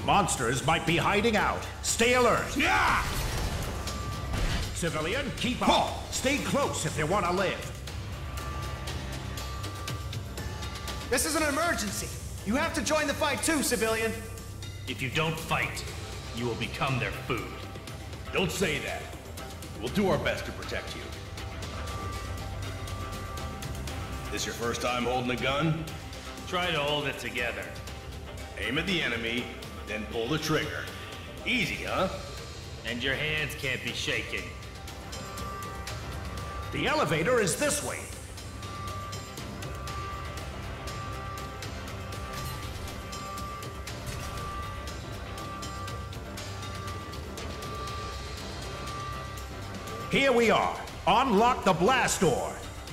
Monsters might be hiding out. Stay alert. Yeah! Civilian, keep up. Stay close if you want to live. This is an emergency. You have to join the fight too, civilian. If you don't fight, you will become their food. Don't say that. We'll do our best to protect you. This your first time holding a gun? Try to hold it together. Aim at the enemy, then pull the trigger. Easy, huh? And your hands can't be shaking. The elevator is this way. Here we are. Unlock the blast door.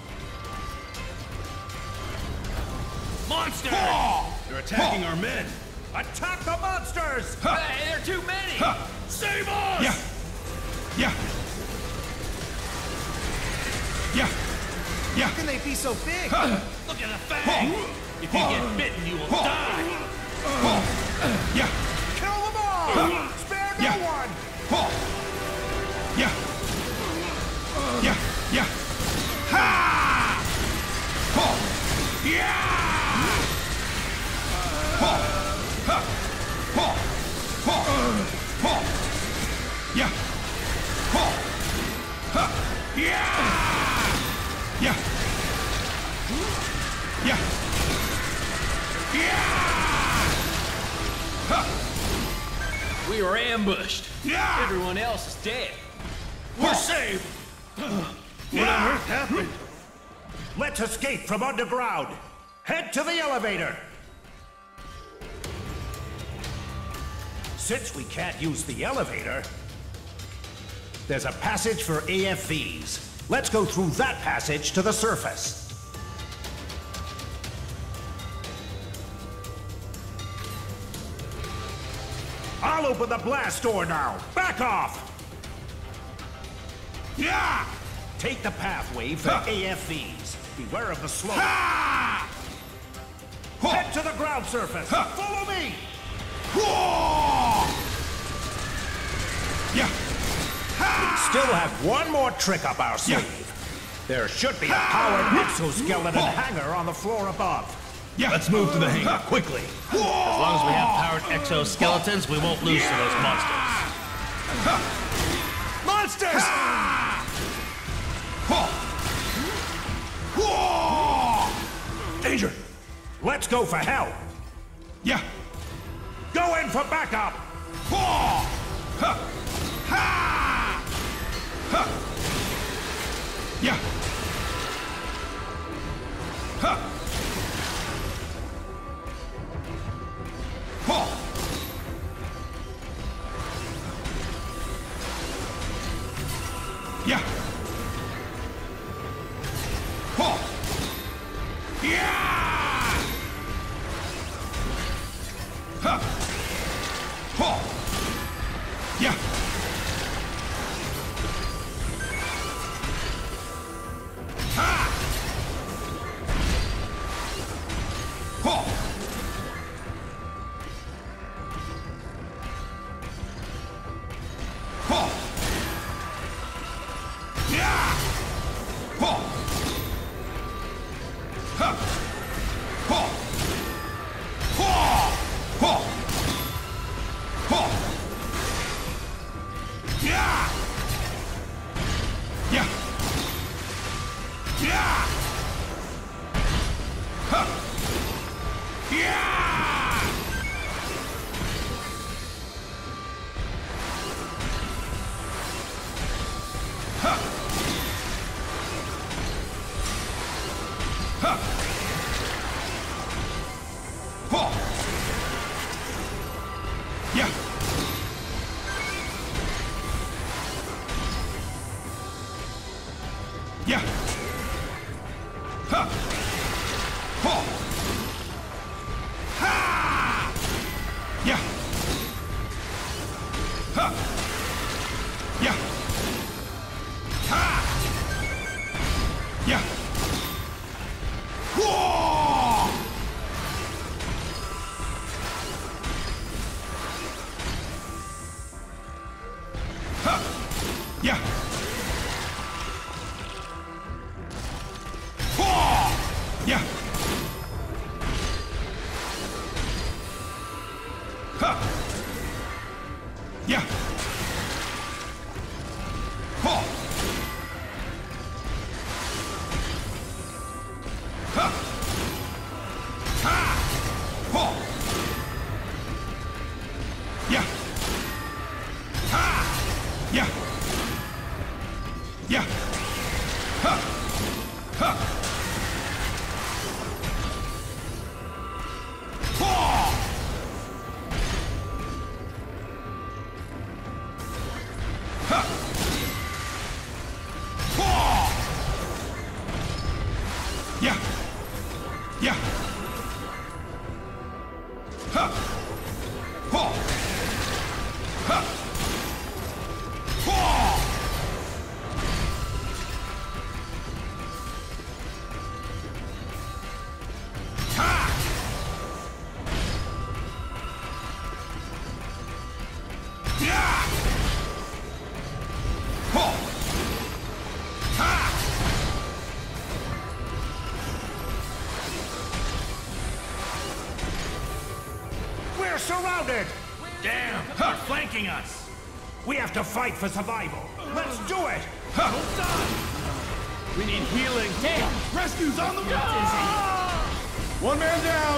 Monsters! They're attacking our men. Attack the monsters! Hey, there are too many! Save us! Yeah. How can they be so big? Look at the fang! If you get bitten, you will die! Kill them all! Spare no one! We were ambushed. Everyone else is dead. We're saved! What on earth happened? Let's escape from underground. Head to the elevator. Since we can't use the elevator, there's a passage for AFVs. Let's go through that passage to the surface. I'll open the blast door now. Back off! Yeah! Take the pathway for AFVs. Beware of the slope. Head to the ground surface. Follow me! We still have one more trick up our sleeve. There should be a powered exoskeleton hangar on the floor above. Let's move to the hangar, quickly. As long as we have powered exoskeletons, we won't lose to those monsters. Monsters! Danger! Let's go for help. Go in for backup. Yeah. Yeah. Yeah. Yeah. Yeah. Yeah. Yeah. Yeah. We're surrounded! Damn, they're flanking us. We have to fight for survival. Let's do it! We need healing. Damn! Rescue's on the way! One man down!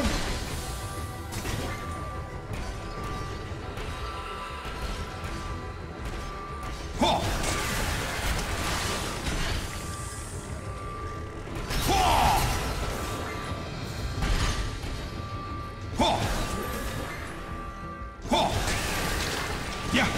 Yeah!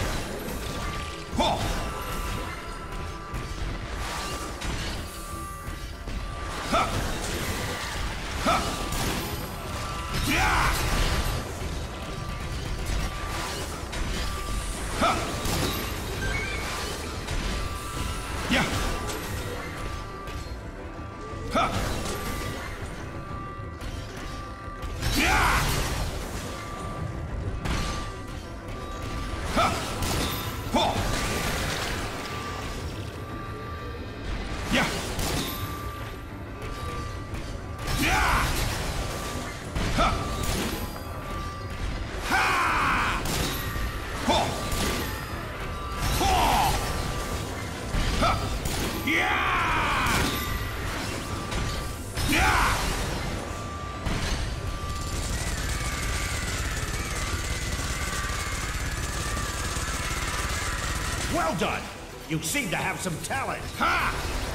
Well done! You seem to have some talent. Ha!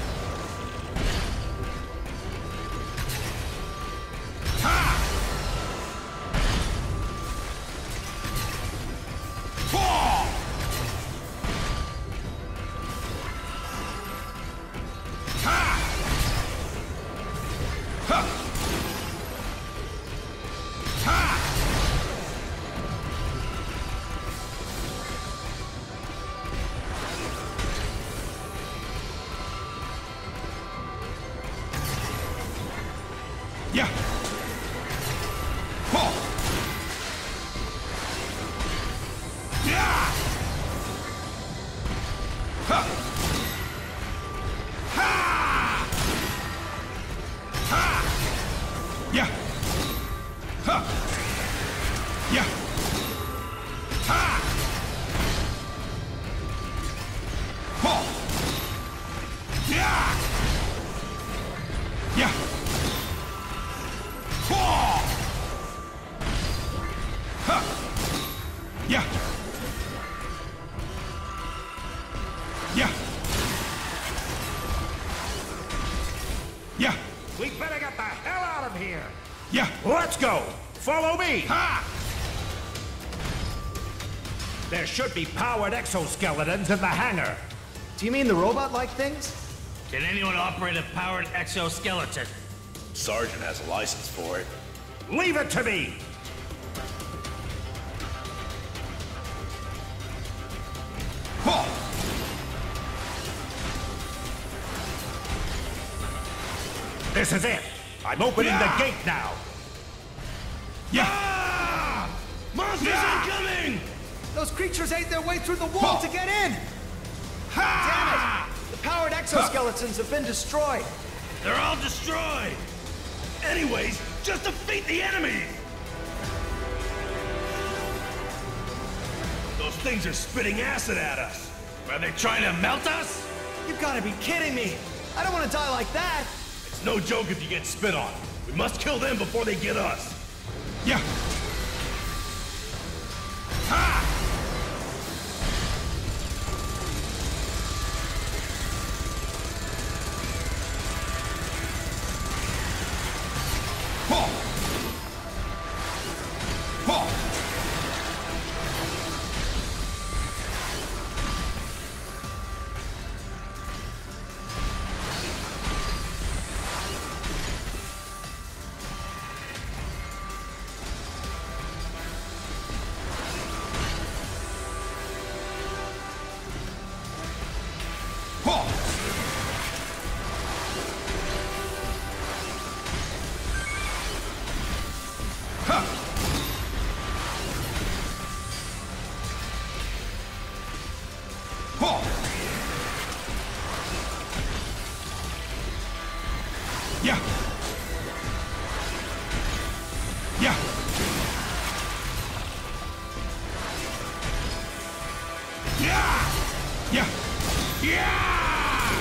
Yeah! Yeah! Yeah! Yeah! Yeah! Yeah! Yeah! We better get the hell out of here! Yeah! Let's go! Follow me! Ha! There should be powered exoskeletons in the hangar. Do you mean the robot-like things? Can anyone operate a powered exoskeleton? Sergeant has a license for it. Leave it to me! This is it! I'm opening the gate now! Yeah! Monsters incoming! Those creatures ate their way through the wall to get in! Damn it! The powered exoskeletons have been destroyed. They're all destroyed! Anyways, just defeat the enemy! Those things are spitting acid at us. Are they trying to melt us? You've got to be kidding me! I don't want to die like that! It's no joke if you get spit on. We must kill them before they get us. Yeah. Ha! Yeah. Yeah. Yeah! Yeah. Yeah!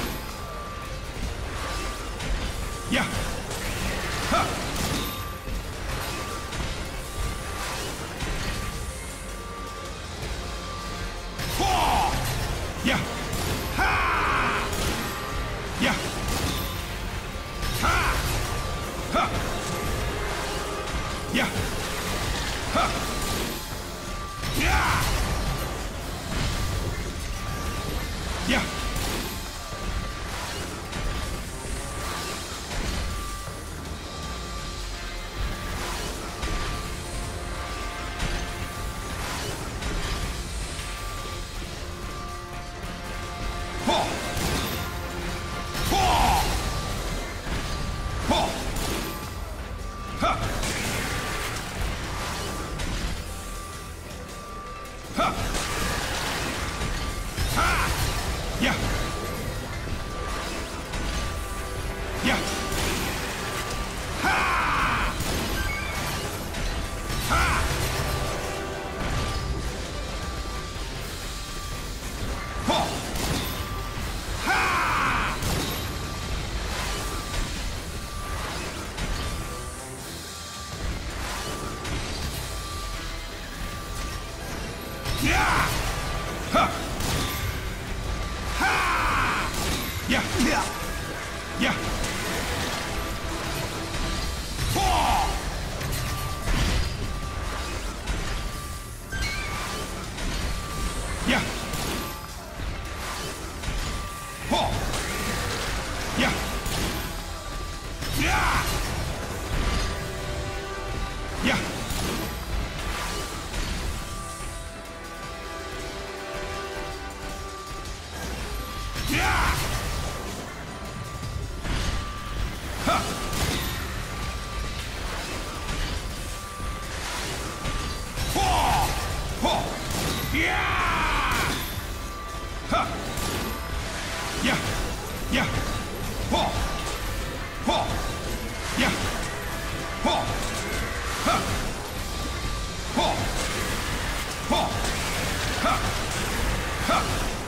Yeah. Huh. Yeah. Ha! Yeah. Ha! Huh. Yeah. Huh. Yeah! Yeah. Yeah. Yeah. Ha! Ha! Ha! Yeah! Huh. Ha! Yeah. Yeah. Yeah. Yeah. Yeah. Yeah! Yeah. Yeah! Huh. Yeah! Huh. Yeah. Yeah. Yeah. Huh. Huh. Huh. Huh.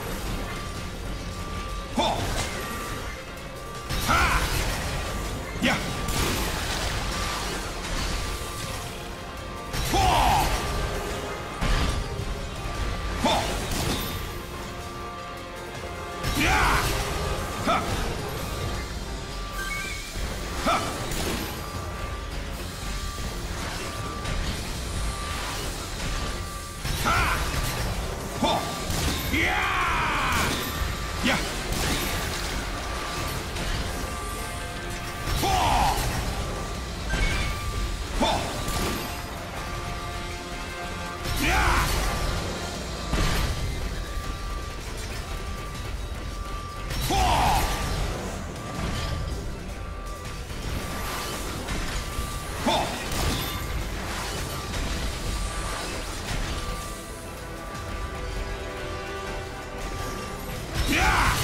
Ha! Yeah. Yeah! Huh. Huh. Ha! Yeah! Yeah. Yeah! Yeah!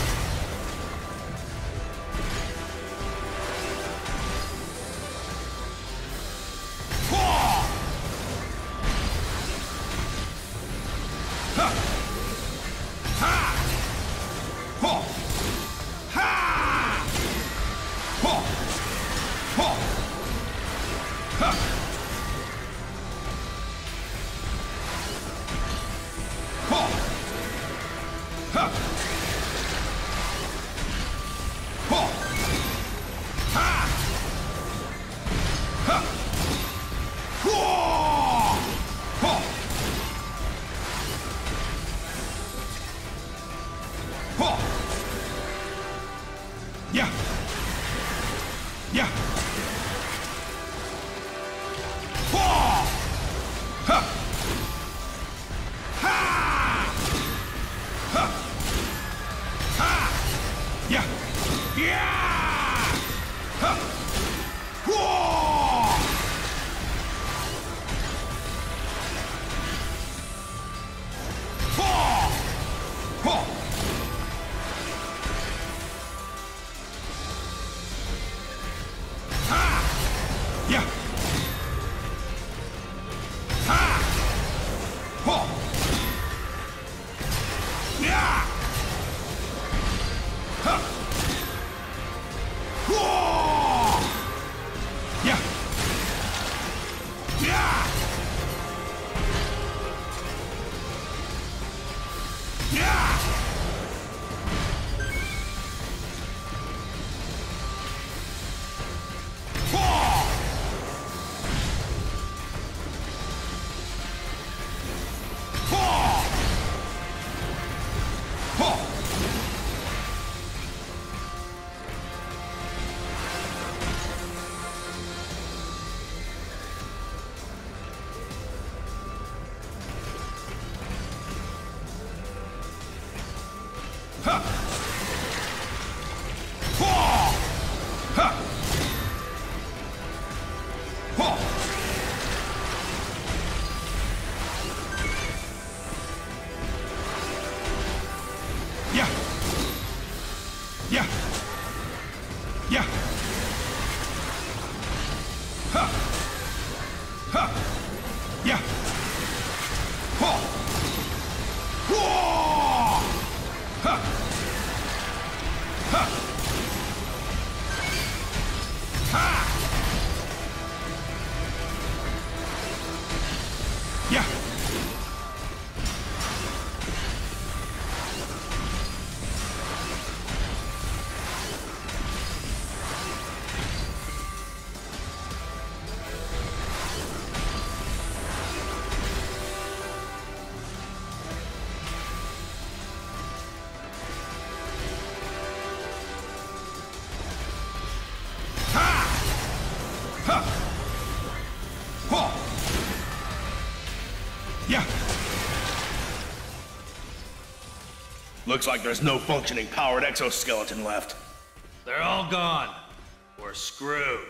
Looks like there's no functioning powered exoskeleton left. They're all gone. We're screwed.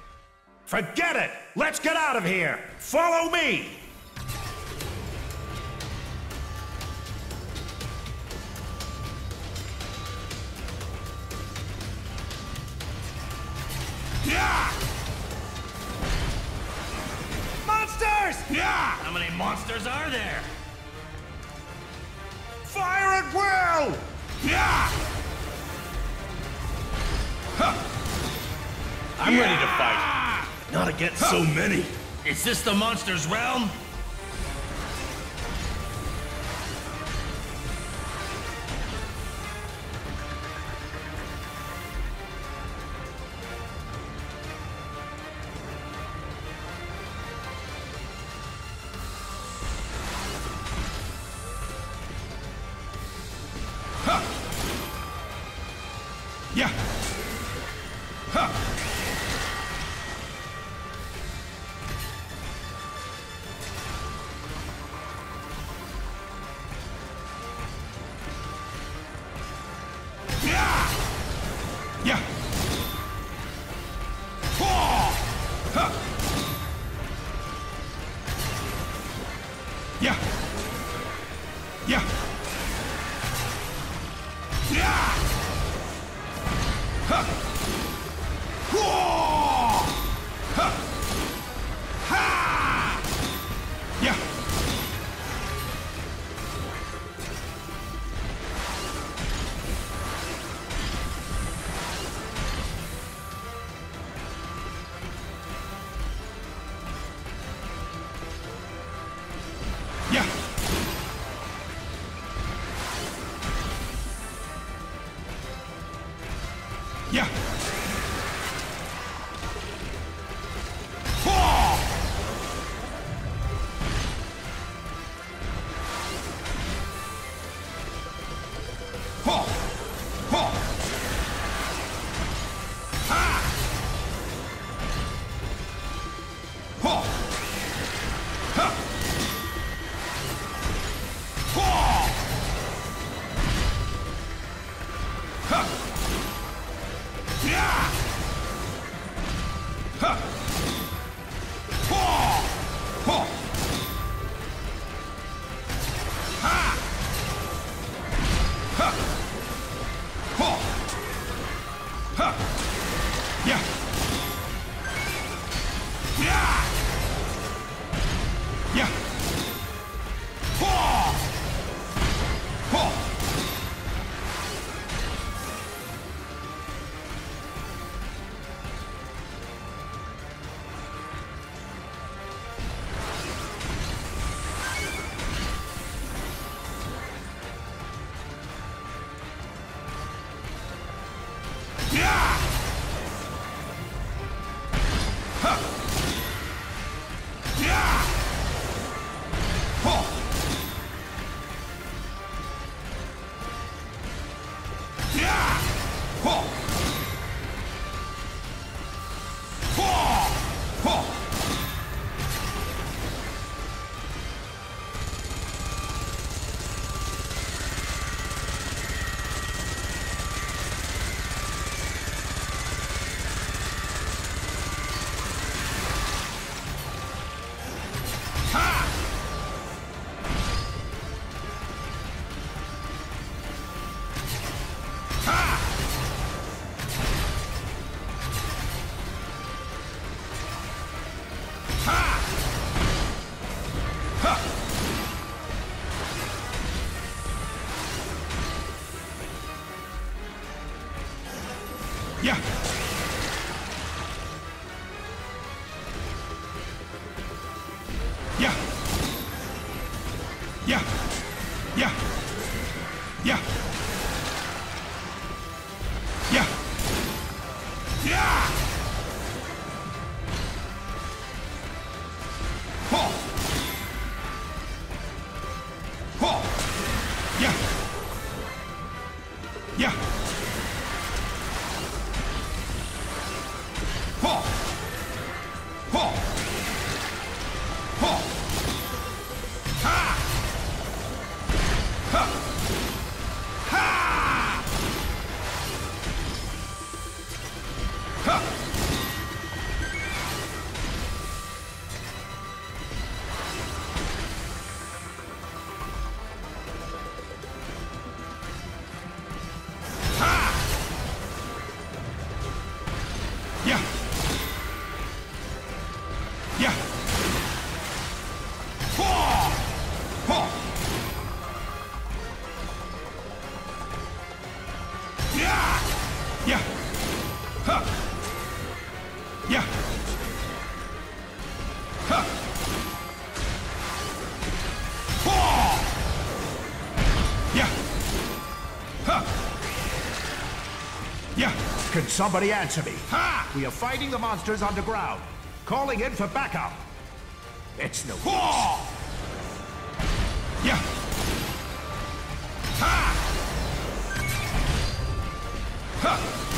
Forget it! Let's get out of here! Follow me! Yeah! Monsters! Yeah! How many monsters are there? Fire at will! Yeah! I'm ready to fight. Not against so many. Is this the monster's realm? Yeah! Huh! Yeah! Yeah! Oh! Huh! Yeah! Yeah! Can somebody answer me? Ha! We are fighting the monsters underground. Calling in for backup. It's no use. Yeah. Ha! Ha!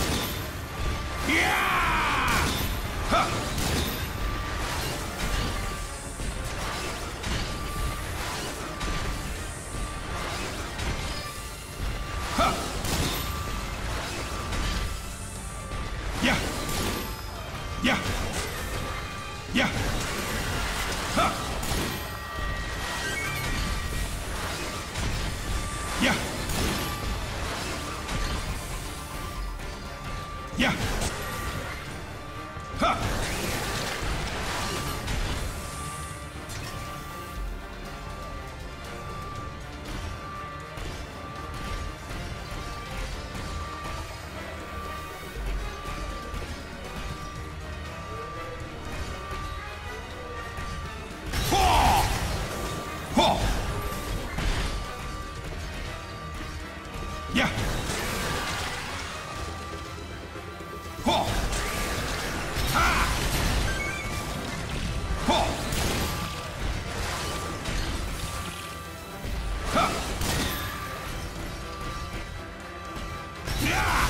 Yeah! Ha! Yeah. Yeah. Yeah. Huh. Yeah. Yeah. Ha. Yeah. Ho. Ha. Ho. Ha. Yeah.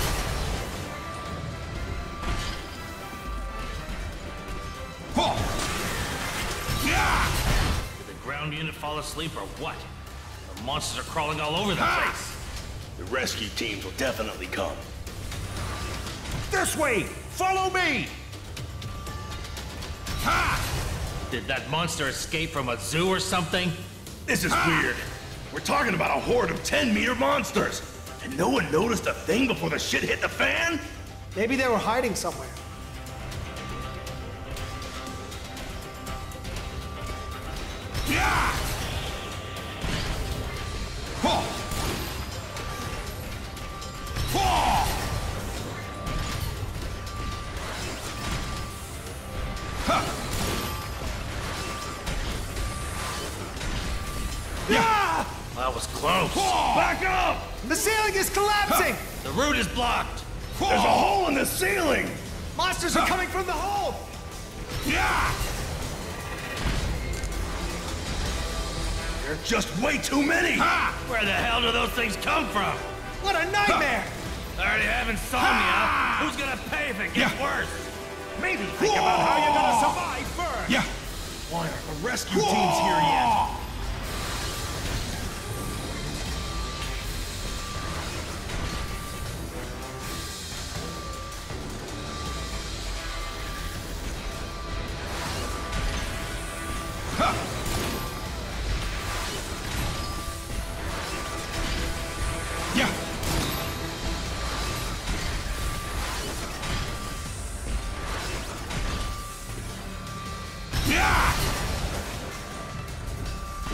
Ho. Yeah. Did the ground unit fall asleep or what? The monsters are crawling all over the place. The rescue teams will definitely come. This way! Follow me! Ha. Did that monster escape from a zoo or something? This is weird. We're talking about a horde of 10-meter monsters. And no one noticed a thing before the shit hit the fan? Maybe they were hiding somewhere. Yeah. Ho. Ho. Ha. Yeah. That was close. Back up! The ceiling is collapsing! The route is blocked. There's a hole in the ceiling! Monsters are coming from the hole! Yeah. There are just way too many! Ha. Where the hell do those things come from? What a nightmare! I already have insomnia. Who's gonna pay if it gets Yeah. worse? Maybe think about how you're gonna survive first! Yeah. Why aren't the rescue teams here yet? Ha. Yeah. Yeah.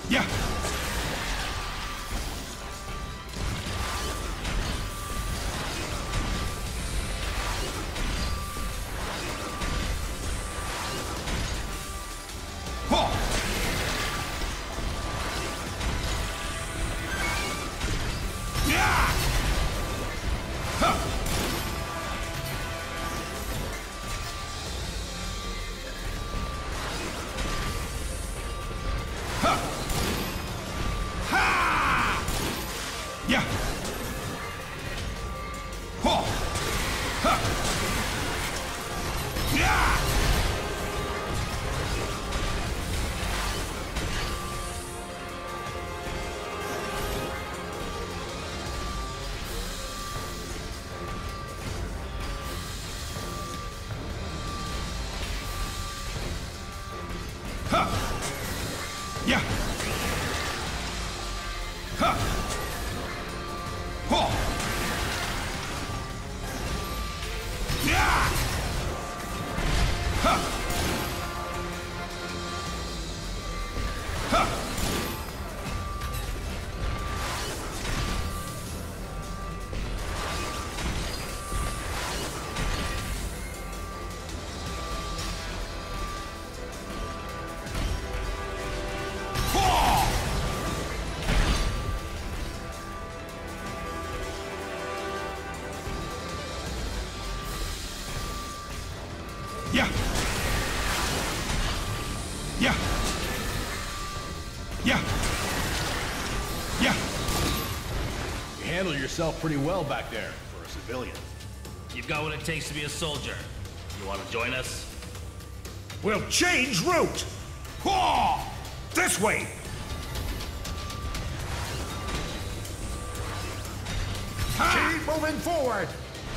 Yeah. Yeah. Yeah. Yeah. Yeah. You handle yourself pretty well back there for a civilian. You've got what it takes to be a soldier. You want to join us? We'll change route! This way! Keep moving forward!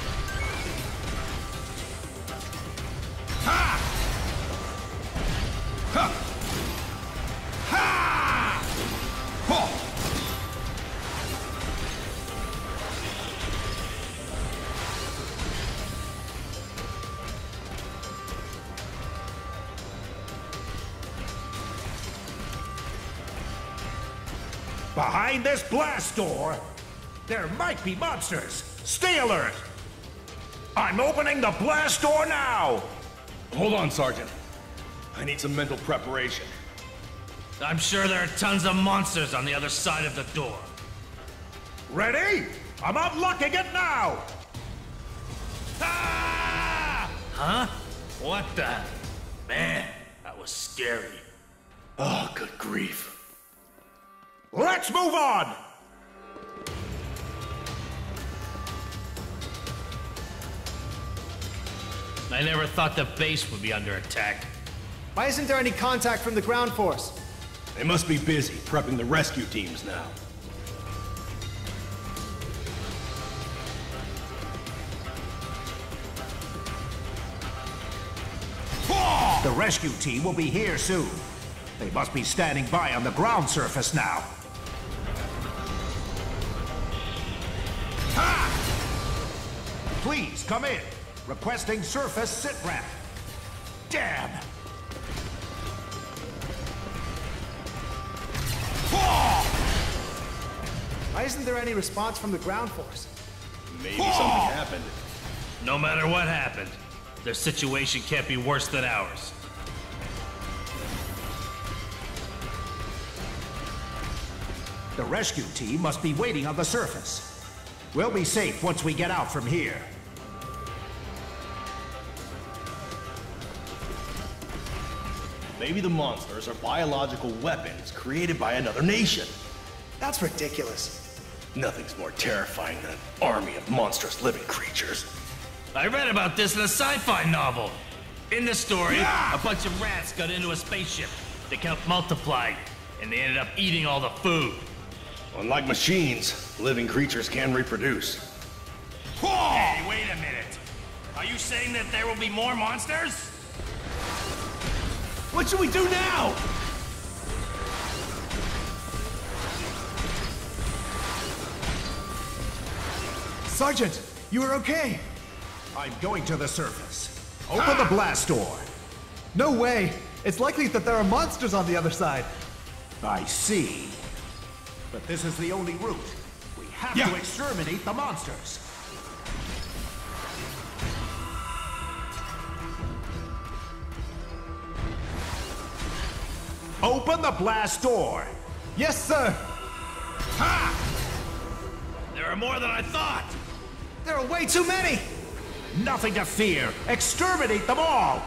Behind this blast door, there might be monsters. Stay alert! I'm opening the blast door now! Hold on, Sergeant. I need some mental preparation. I'm sure there are tons of monsters on the other side of the door. Ready? I'm unlocking it now! Ah! Huh? What the? Man, that was scary. Oh, good grief. Let's move on! I never thought the base would be under attack. Why isn't there any contact from the ground force? They must be busy prepping the rescue teams now. The rescue team will be here soon. They must be standing by on the ground surface now. Please come in. Requesting surface sit rep. Damn! Why isn't there any response from the ground force? Maybe something happened. No matter what happened, their situation can't be worse than ours. The rescue team must be waiting on the surface. We'll be safe once we get out from here. Maybe the monsters are biological weapons created by another nation. That's ridiculous. Nothing's more terrifying than an army of monstrous living creatures. I read about this in a sci-fi novel. In the story, a bunch of rats got into a spaceship. They kept multiplying, and they ended up eating all the food. Unlike machines, living creatures can reproduce. Hey, wait a minute. Are you saying that there will be more monsters? What should we do now? Sergeant, you are okay. I'm going to the surface. Open the blast door. No way. It's likely that there are monsters on the other side. I see. But this is the only route. We have to exterminate the monsters. Open the blast door. Yes, sir. Ha! There are more than I thought. There are way too many. Nothing to fear. Exterminate them all.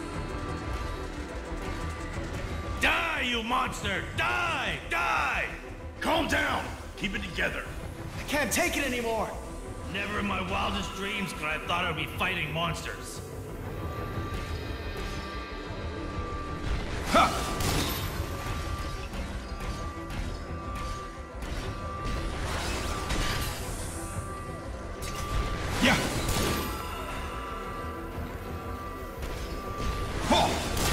Die, you monster! Die! Die! Calm down. Keep it together. I can't take it anymore. Never in my wildest dreams could I have thought I would be fighting monsters. Ha! Yeah. Ho!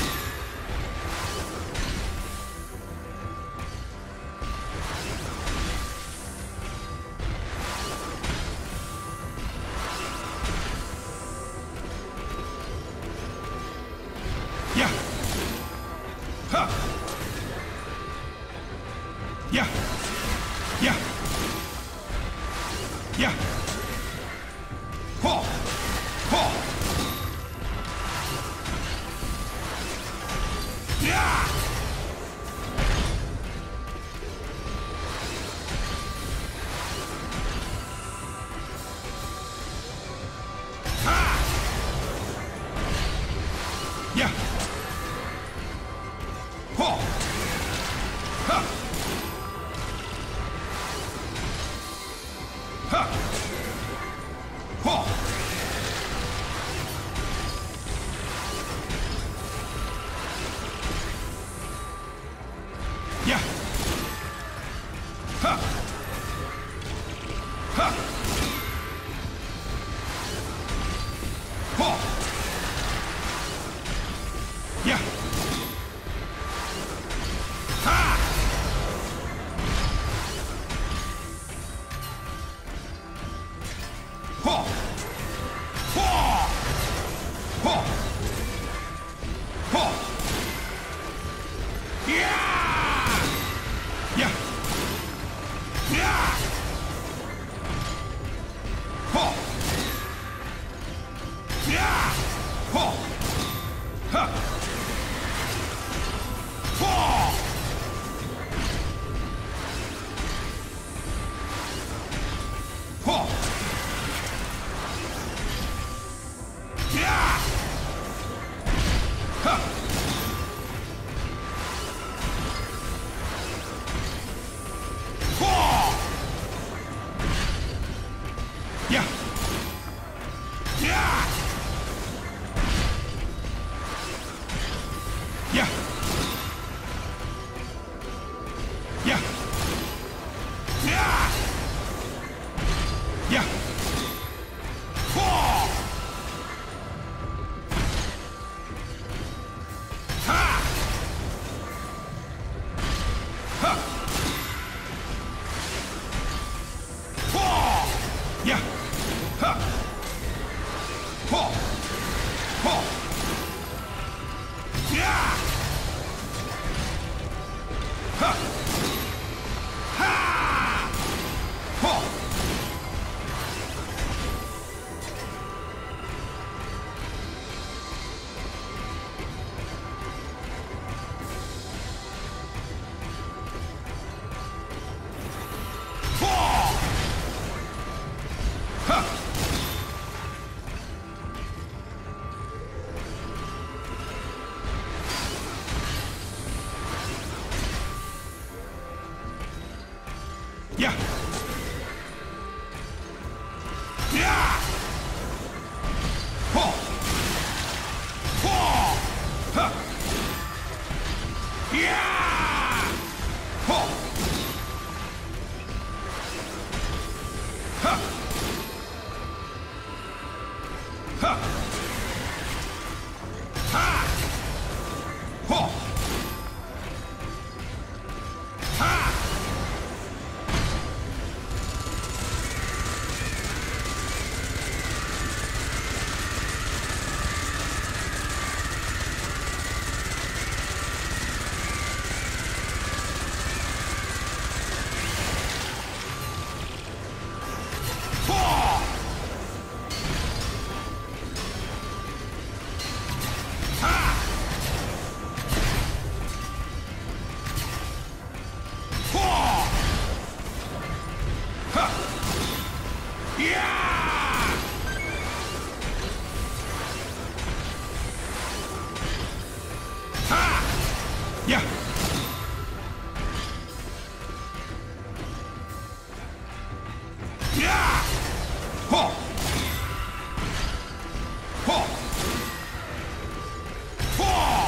Yeah. Ha! Yeah. Yeah. Yeah. Ho! Ho! Yeah! Ha! Yeah! Ho! Ha! Ha! Ho! Yeah! Ha! Ha! Ho! Yeah! Ha! Ho! Ho! Ho! Ho! Yeah! Yeah! Yeah! Ho! Yeah! Ho! Ha! Ho! Ho! Yeah! Ha! Ho! Yeah! Yeah! Yeah! Yeah! Yeah! Yeah! Ho! Ha! Ha! Ho! Yeah! Ha! Ho! Ho! Yeah! Ha! Ha! Ho! Ho! Ha! Yeah! Yeah! Ho! Ho! Ha! Yeah! Ho! Ha! Ha! Ha! Ho! Ha! Yeah. Yeah. Ho. Ho. Ho.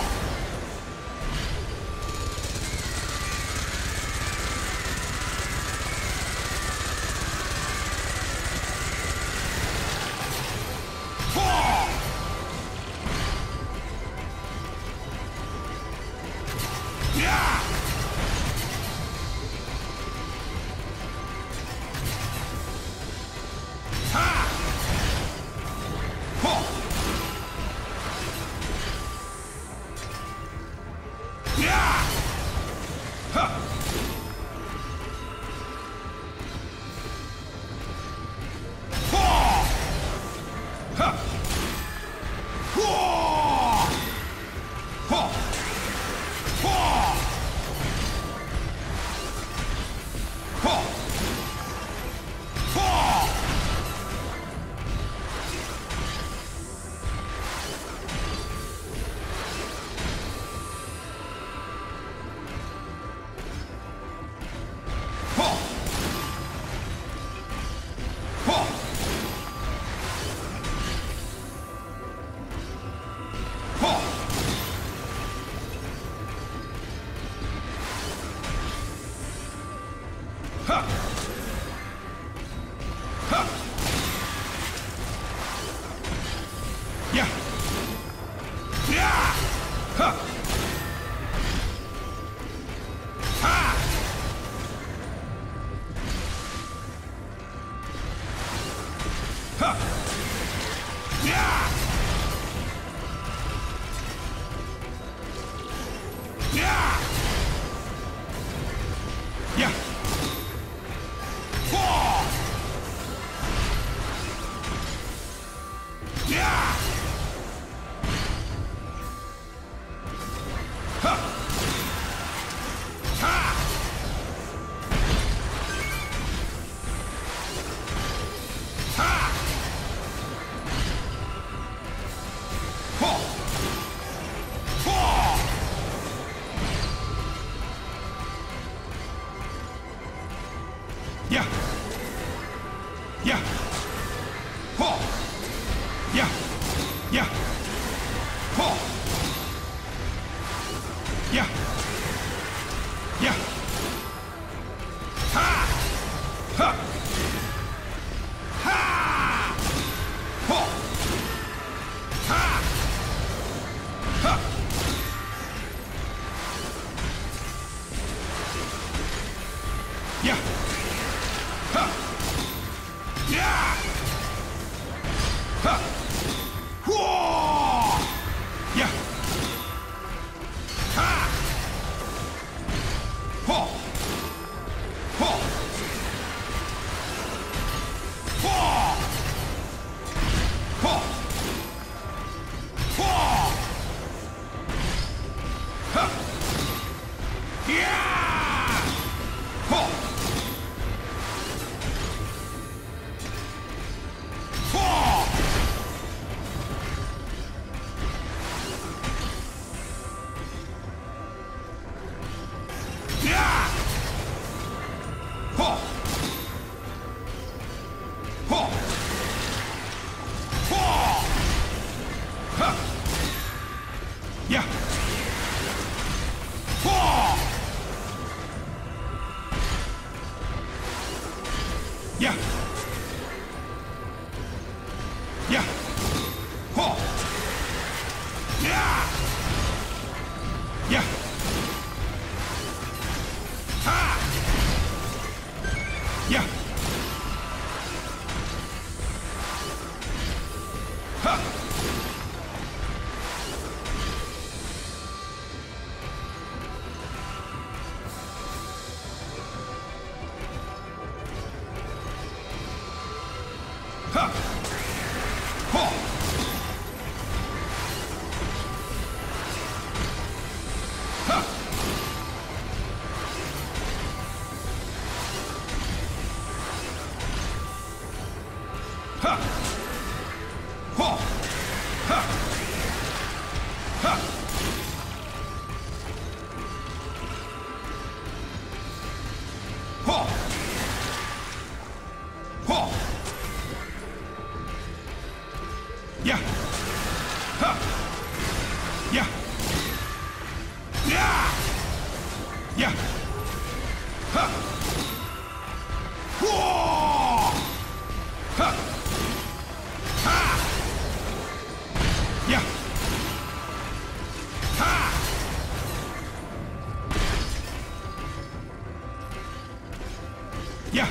Yeah.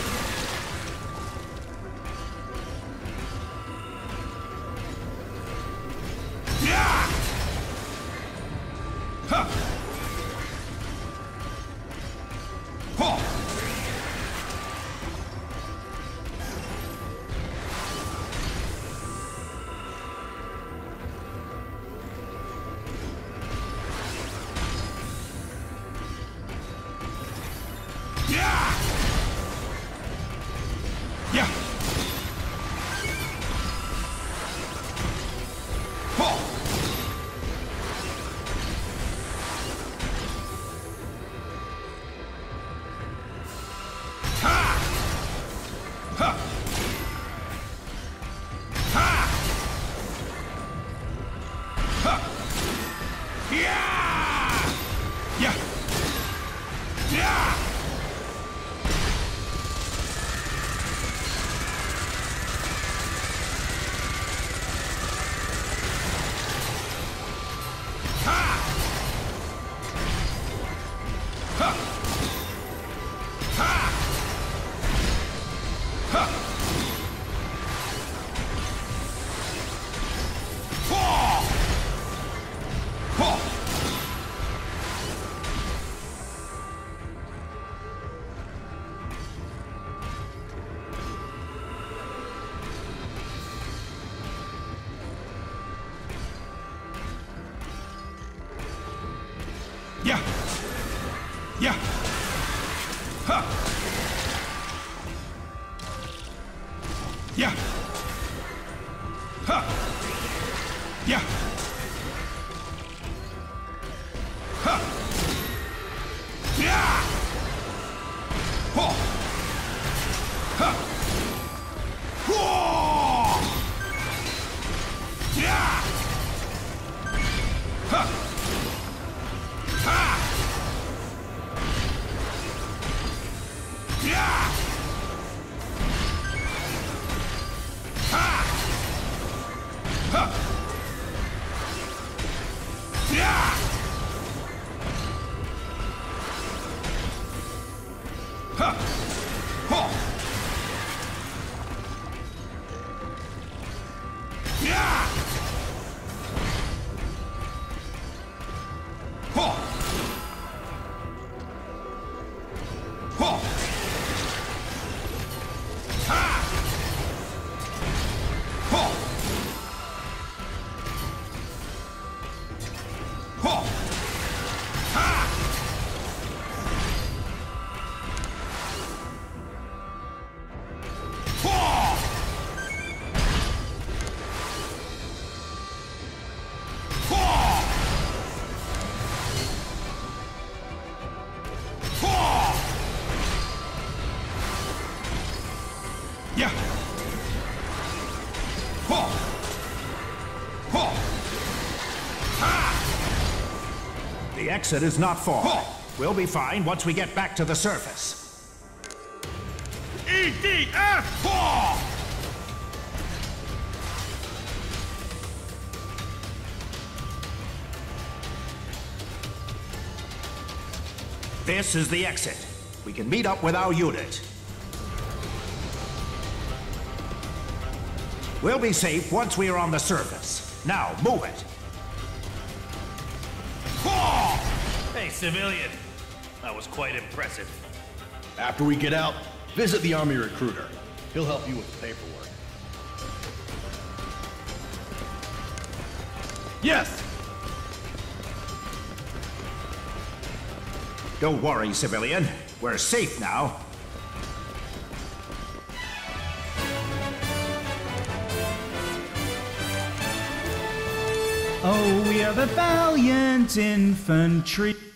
Yeah. Huh. Huh. Yeah. Yeah. Huh. Ha! Ha! Ha! Ha! Yeah! Yeah! Yeah! Ha! Ha! Ha! Ha! Whoa! Whoa! Yeah! Yeah! Ha! Yeah! Ha! Yeah! Ha! Yeah! Ho! Ha! Whoa! Yeah! Ha! Ha! Yeah! Ha! Ha! Yeah! Ha! Ho! Yeah! Ho! Ho! Ha! Ho! Ho! Ha! Ho! Ho! Ho! Yeah! Ho! Ho! Ha! The exit is not far. We'll be fine once we get back to the surface. EDF5! This is the exit. We can meet up with our unit. We'll be safe once we are on the surface. Now, move it. Hey, civilian. That was quite impressive. After we get out, visit the Army recruiter. He'll help you with the paperwork. Yes! Don't worry, civilian. We're safe now. Oh, we are the valiant infantry.